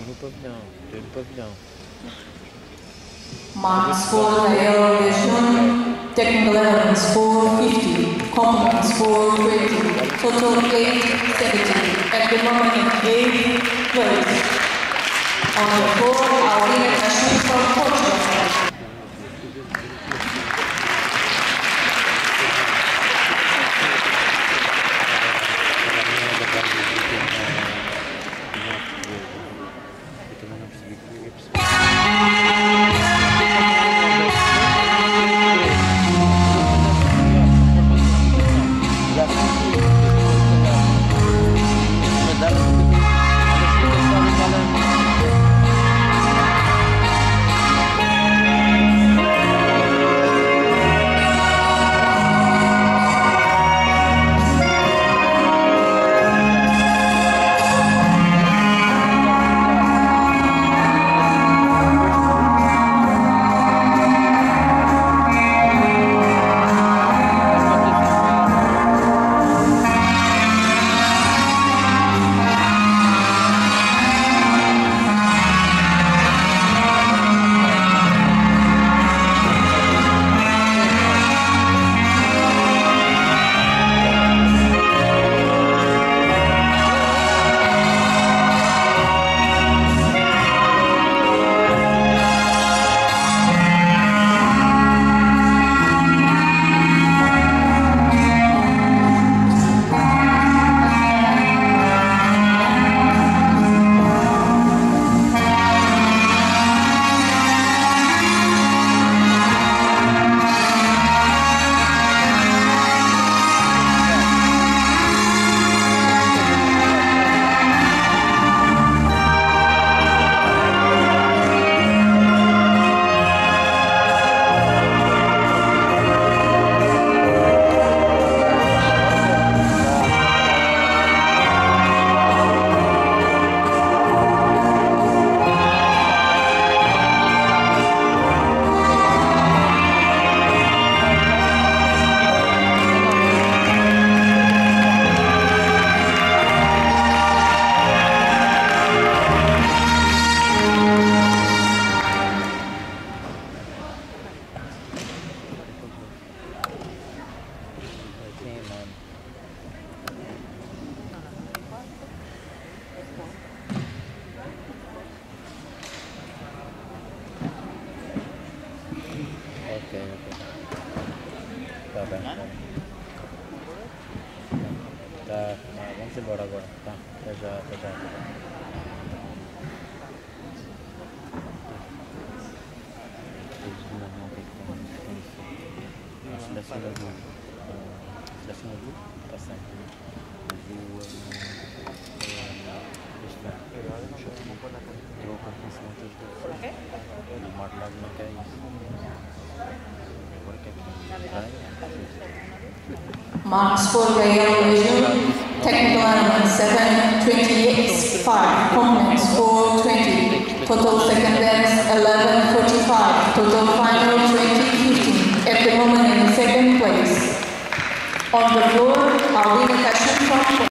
Marks for the elevation, technical elements 450, components 420, total 870. At the moment in 8th place. On the floor, our winner Ashwin from Portugal. Vamos embora agora, tá? Até já, até já. Seleção azul. Seleção azul? Passando. Troca com as contas do e o Marco não quer isso. Agora quer que Marks for the elevation, technical elements 728, 5, components 420, total second dance 1145, total final 2015, at the moment in second place. On the floor, our winner